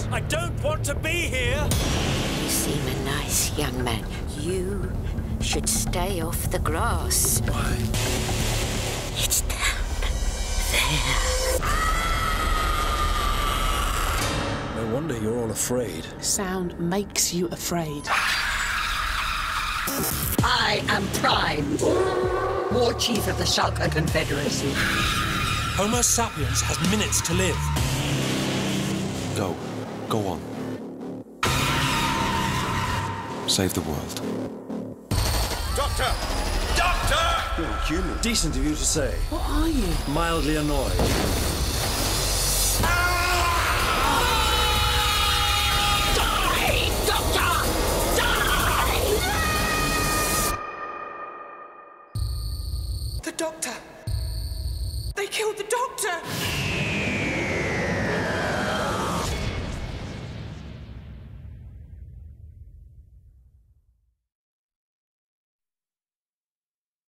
grass. I don't want to be here. You seem a nice young man. You should stay off the grass. Why? It's down there. No wonder you're all afraid. Sound makes you afraid. I am Prime, War Chief of the Shalka Confederacy. Homo sapiens has minutes to live. Go on. Save the world. Doctor! Doctor! You're human. Decent of you to say. What are you? Mildly annoyed. Die, Doctor! Die! The doctor! They killed the doctor!